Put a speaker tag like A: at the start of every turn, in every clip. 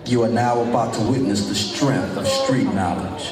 A: You are now about to witness the strength of street knowledge.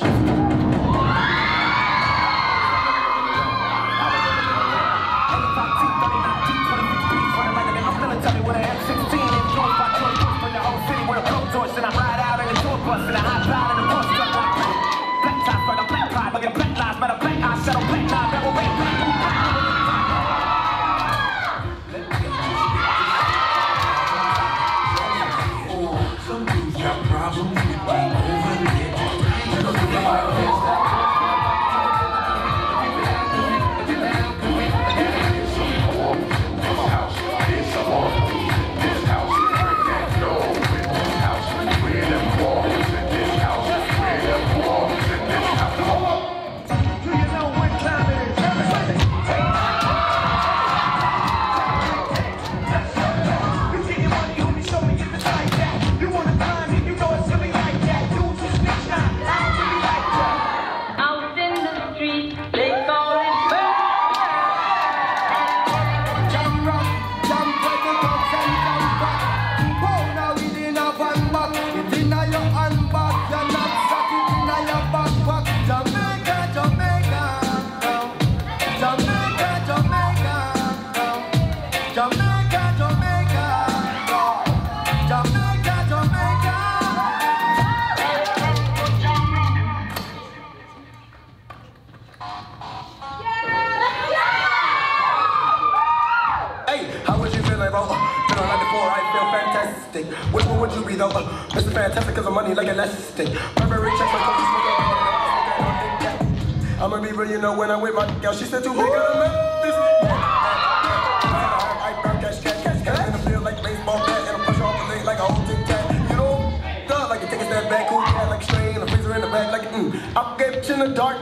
B: Which one would you be though? Mr. Fantastic cause of money like elastic. Burberry checks my clothes, I'ma be real, you know, when I'm with my girl. She said too big of a man. I burn cash, in the field like baseball bat, and I push off the leg like a whole tic tac. You know, duh, like you take a step back, cool cat, like straight, and a freezer in the back, like I'll get you in the dark.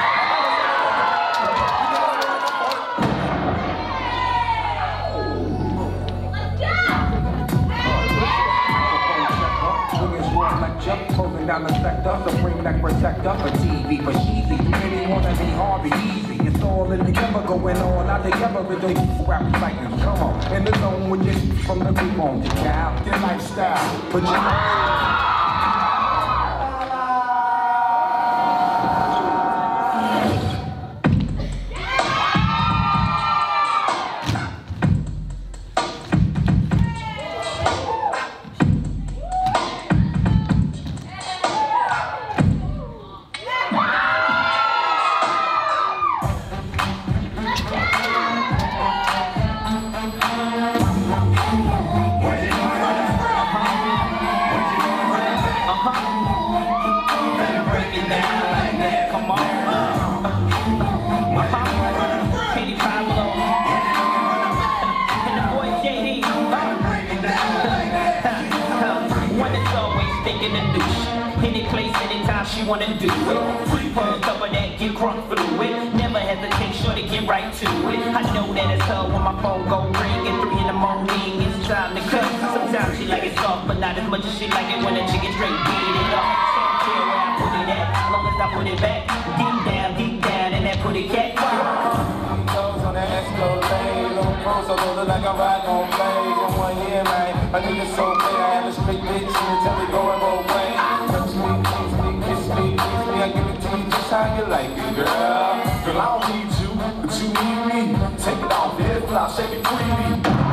C: Closing down the sector, supreme neck protector for TV, for cheesy. Many wanna be hard, be easy. It's all in together, going on out together with the rap cycling. Come on, in the zone with you from the group on the cow. Their lifestyle, put your
D: she wanna do it. Free pump up of that, get crunk through it. Never hesitate, sure to get right to it. I know that it's her when my phone go ring at 3 in the morning. It's time to cut. Sometimes she like it soft, but not as much as she like it when a chicken straight beat it up. Don't care where I put it at, as long as I put it back. Deep down, and that put it cat.
E: Goes on that Escalade, on pro, so look like I ride on blades. In 1 year, man, I think it's so big. I had a straight bitch, and tell me go and roll away. Touch me, kiss me, I give it to you just how you like it, girl. Girl, I don't need you, but you need me. Take it off, head fly, shake it freely.